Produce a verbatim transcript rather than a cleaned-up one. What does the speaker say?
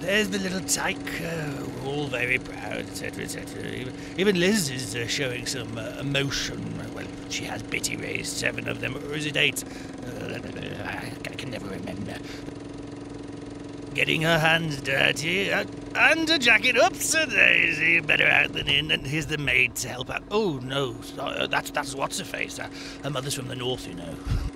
there's the little tyke, uh, all very proud, et cetera, et cetera. Even, even Liz is uh, showing some uh, emotion. Well, she has Bitty raised seven of them, or is it eight? Uh, I, I can never remember. Getting her hands dirty, uh, and a jacket. Oops, a daisy, better out than in. And here's the maid to help out. Oh no, uh, that's that's what's her face. Uh, her mother's from the north, you know.